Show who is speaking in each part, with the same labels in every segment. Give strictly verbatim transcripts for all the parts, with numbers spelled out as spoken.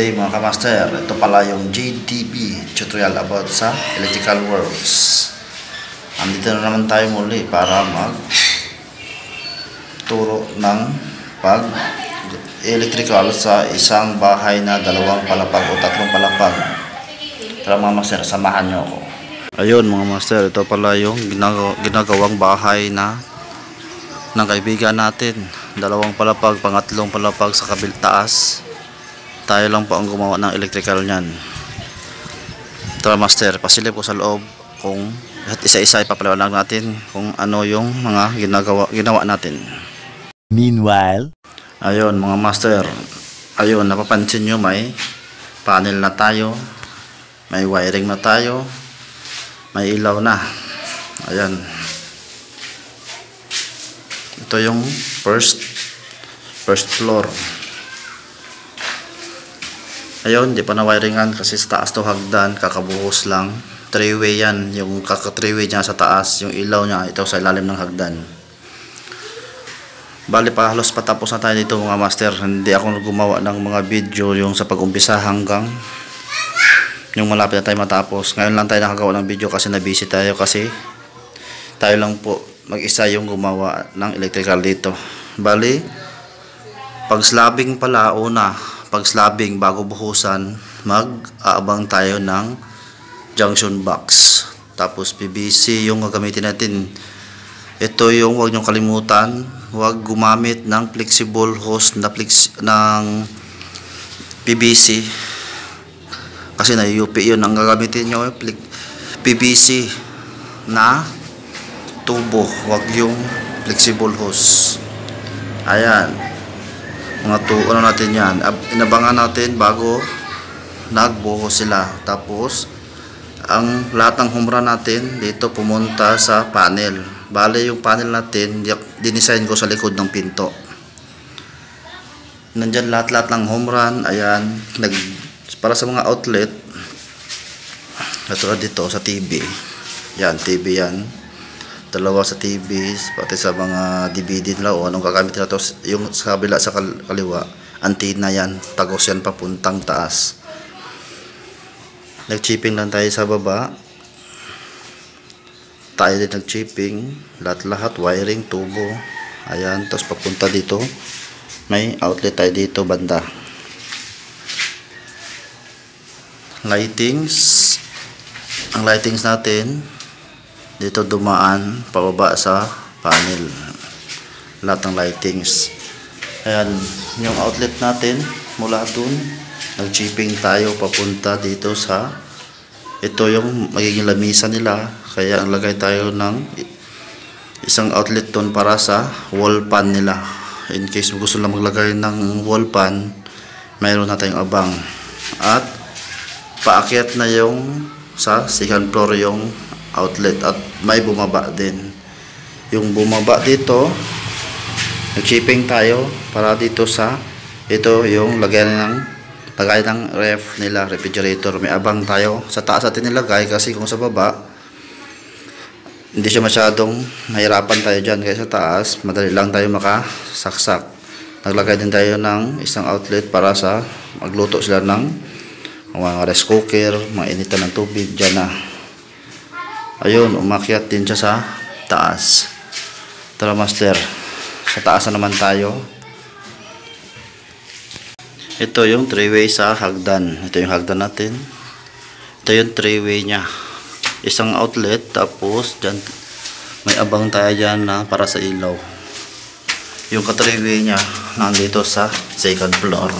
Speaker 1: today mga kamaster, ito pala yung J D B tutorial about sa electrical works. Andito na naman tayo muli para mag turo ng pag electrical sa isang bahay na dalawang palapag o tatlong palapag. Tara mga master, samahan nyo ako. Ayun mga master, ito pala yung ginagaw ginagawang bahay na ng kaibigan natin. Dalawang palapag, pangatlong palapag sa kabilang taas. Tayo lang po ang gumawa ng electrical niyan. Tara master, pasilip po sa loob kung at isa-isa ipapaliwanag natin kung ano yung mga ginagawa ginawa natin.
Speaker 2: Meanwhile,
Speaker 1: ayun mga master, ayun napapansin nyo may panel na tayo, may wiring na tayo, may ilaw na. Ayan, ito yung first first floor. Ayun, di pa na wiringan kasi sa taas to hagdan, kakabuhos lang. Three way yan, yung kaka three way niya sa taas, yung ilaw niya ito sa ilalim ng hagdan. Bali pa halos patapos na tayo dito mga master. Hindi ako gumawa ng mga video yung sa pag-umpisa hanggang yung malapit na tayo matapos. Ngayon lang tayo nakagawa ng video kasi na busy tayo, kasi tayo lang po mag-isa yung gumawa ng electrical dito. Bali pag slabbing pala una, pag slabbing bago buhusan, mag-aabang tayo ng junction box, tapos P V C yung gagamitin natin. Ito yung huwag nyong kalimutan, huwag gumamit ng flexible hose na flex ng P V C kasi na-U P yun. Ang gagamitin nyo P V C na tubo, huwag yung flexible hose. Ayan mga to, ano natin yan, inabangan natin bago nagbuhos sila. Tapos ang lahat ng humra natin dito pumunta sa panel. Bale yung panel natin dinisign ko sa likod ng pinto. Nandyan lahat-lahat ng home run. Ayan, nag, para sa mga outlet. Ito dito sa T V. Yan, T V yan. Dalawa sa T V, pati sa mga D V D nila o anong gagamit nila to. Yung sa kabila sa kaliwa, antenna yan, tagos yan papuntang taas. Nag-chipping lang tayo sa baba. Tayo din nag-chipping, lahat-lahat wiring, tubo. Ayan, tapos papunta dito. May outlet tayo dito banda. Lightings. Ang lightings natin dito dumaan pababa sa panel, lahat ng lightings. Ayan, yung outlet natin mula dun nag-chipping tayo papunta dito sa ito yung magiging lamisa nila, kaya ang lagay tayo ng isang outlet dun para sa wall pan nila. In case gusto lang maglagay ng wall pan, mayroon na tayong abang. At paakyat na yung sa second floor yung outlet, at may bumaba din. Yung bumaba dito nag-chipping tayo para dito sa ito yung lagyan ng lagay ng ref nila, refrigerator. May abang tayo sa taas natin nilagay kasi kung sa baba hindi siya masyadong mahirapan tayo dyan, kaya sa taas madali lang tayo makasaksak. Naglagay din tayo ng isang outlet para sa magluto sila ng mga rice cooker, mga initan ng tubig dyan na. Ayun, umakyat din siya sa taas. Tara master, sa taas na naman tayo. Ito yung three way sa hagdan. Ito yung hagdan natin. Ito yung three way nya. Isang outlet, tapos dyan may abang tayo dyan na para sa ilaw. Yung ka three way nya nandito sa second floor.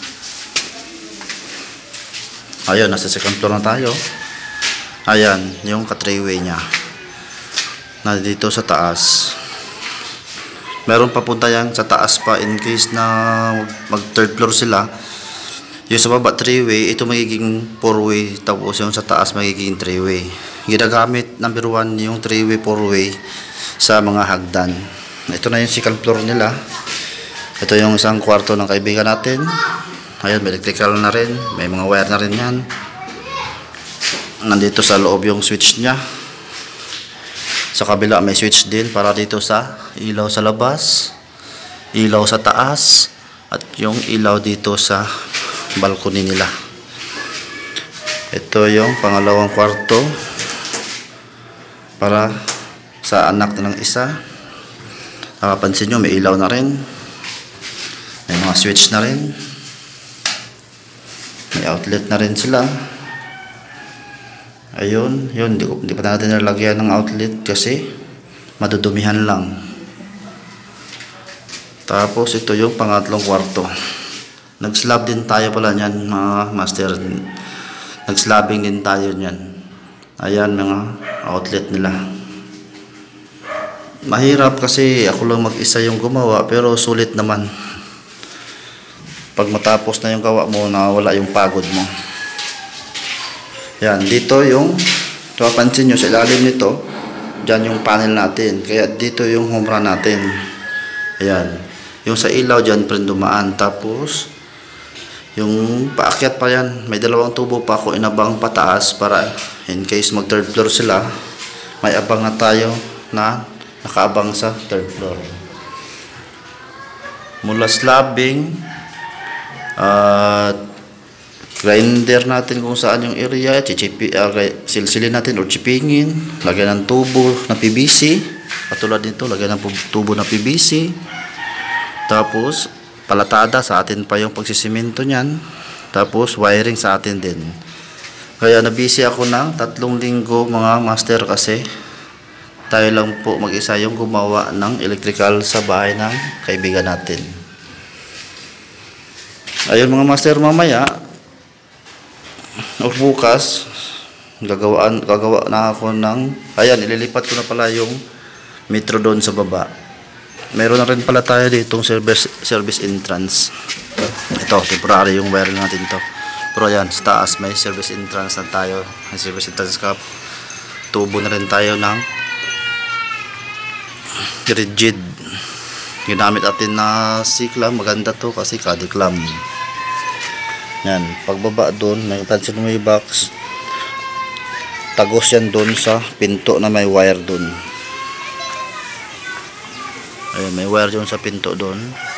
Speaker 1: Ayun, nasa second floor na tayo. Ayan, yung ka-three way nya na dito sa taas. Meron papunta yan sa taas pa in case na mag third floor sila. Yung sa baba three way, ito magiging four way, tapos yung sa taas magiging three way. Ginagamit number one yung three way, four way sa mga hagdan. Ito na yung second floor nila. Ito yung isang kwarto ng kaibigan natin. Ayan, may electrical na rin, may mga wire na rin yan. Nandito sa loob yung switch nya. Sa kabila may switch din para dito sa ilaw sa labas, ilaw sa taas, at yung ilaw dito sa balcony nila. Ito yung pangalawang kwarto para sa anak ng isa. Nakapansin nyo, may ilaw na rin, may mga switch na rin, may outlet na rin sila. Ayun, yun, di, di pa natin nalagyan ng outlet kasi madudumihan lang. Tapos ito yung pangatlong kwarto. Nag-slab din tayo pala niyan, mga master. Nag-slabbing din tayo niyan. Ayan mga outlet nila. Mahirap kasi ako lang mag-isa yung gumawa, pero sulit naman. Pag matapos na yung gawa mo, nawala yung pagod mo. Yan, dito yung mapapansin nyo sa ilalim nito, dyan yung panel natin. Kaya dito yung home run natin. Ayan, yung sa ilaw dyan pa rin dumaan. Tapos yung paakyat pa yan, may dalawang tubo pa ako inabang pataas para in case mag third floor sila, may abang na tayo na nakaabang sa third floor. Mula slabbing at uh, grinder natin kung saan yung area, chichipi, uh, silsilin natin o chipingin, lagyan ng tubo na P V C, katulad nito, lagyan ng tubo na P V C, tapos palatada sa atin pa yung pagsisiminto nyan, tapos wiring sa atin din. Kaya nabisi ako ng tatlong linggo mga master kasi tayo lang po mag-isa yung gumawa ng electrical sa bahay ng kaibigan natin. Ayun mga master, mamaya o bukas gagawaan, gagawa na ako ng, ayan, ililipat ko na pala yung metro doon sa baba. Meron na rin pala tayo ditong service, service entrance. Ito, temporary yung wire natin to. Pero ayan, sa taas may service entrance na tayo. May service entrance cap. Tubo na rin tayo ng rigid. Ginamit natin na C-clamp. Maganda to kasi caddy-clamp. Yan, pagbaba doon, may pansin mo yung box. Tagos yan doon sa pinto na may wire doon. Ayun, may wire doon sa pinto doon.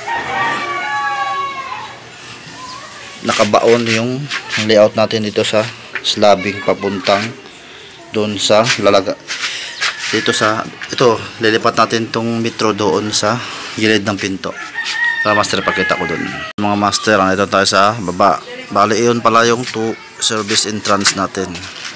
Speaker 1: Nakabaon yung layout natin dito sa slabbing papuntang doon sa lalaga. Dito sa, ito, lilipat natin tong metro doon sa gilid ng pinto. Para master, pakita ko doon. Mga master, ito tayo sa baba. Bali, iyon pala yung two service entrance natin.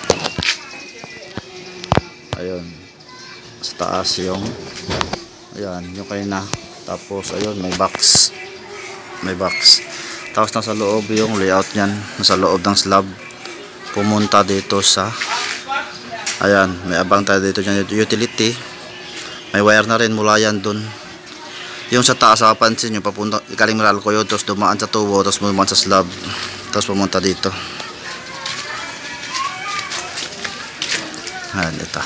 Speaker 1: Ayun. Sa taas yung, ayan, yung kanina. Tapos, ayun, may box. May box. Tapos, nasa loob yung layout nyan. Nasa loob ng slab. Pumunta dito sa, ayan, may abang tayo dito dyan. Utility. May wire na rin mula yan dun. Yung sa taas, kapansin nyo, papunta, ikaling meral ko yun, tapos dumaan sa tubo, tapos dumaan sa slab, tapos pumunta dito. Ayan, ito.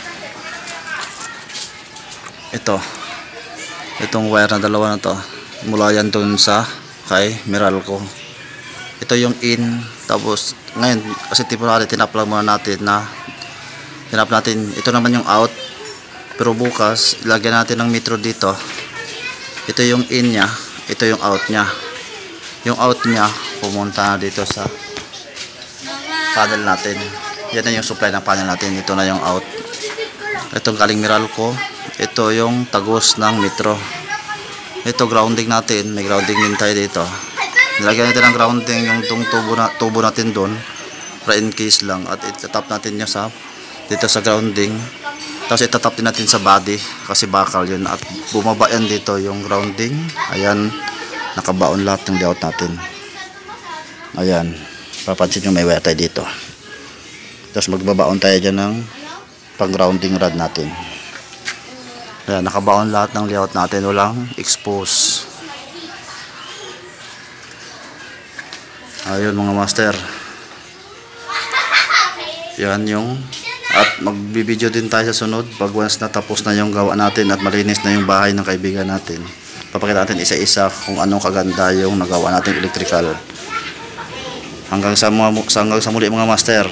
Speaker 1: Ito. Itong wire na dalawa na to, mula yan dun sa kay meral ko. Ito yung in, tapos, ngayon, kasi temporary, tinap lang muna natin na, tinap natin, ito naman yung out, pero bukas, ilagyan natin ng metro dito. Ito yung in nya, ito yung out nya. Yung out nya pumunta na dito sa panel natin. Yan na yung supply ng panel natin. Ito na yung out. Itong galing meral ko, ito yung tagos ng metro. Ito grounding natin, may grounding din tayo dito. Nilagyan natin ng grounding yung tubo, na, tubo natin doon para in case lang, at itatap natin niya sa dito sa grounding. Tapos itatap din natin sa body kasi bakal yun, at bumaba yan dito yung grounding. Ayan, nakabaon lahat ng layout natin. Ayan, papansin nyo may wire tayo dito. Tapos magbabaon tayo dyan ng pang grounding rod natin. Ayan, nakabaon lahat ng layout natin, walang expose. Ayun mga master, yan yung, at magbibideo din tayo sa sunod pag once na tapos na yung gawa natin at malinis na yung bahay ng kaibigan natin. Papakita natin isa-isa kung anong kaganda yung nagawa natin electrical. Hanggang sa, mga, hanggang sa muli mga master.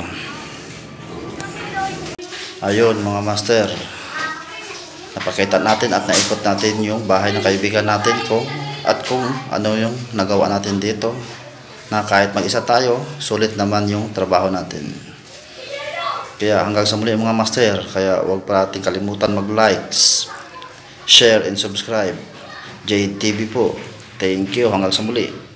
Speaker 1: Ayun mga master, napakita natin at naikot natin yung bahay ng kaibigan natin kung, at kung ano yung nagawa natin dito. na kahit mag-isa tayo, sulit naman yung trabaho natin. Kaya hanggang sa muli mga master, kaya huwag parating kalimutan mag-likes, share and subscribe. J T V po. Thank you. Hanggang sa muli.